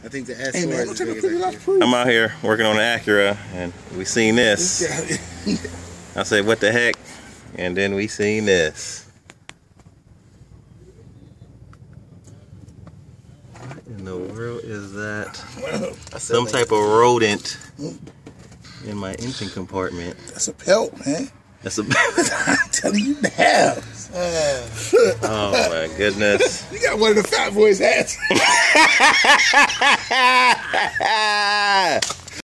I think the S4 Hey man, is take a big picture as of proof. I'm out here working on the Acura, and we seen this. I said, what the heck? And then we seen this. What in the world is that? Some type of rodent in my engine compartment. That's a pelt, man. That's a... I'm telling you now. Oh my goodness. You got one of the fat boys' hats.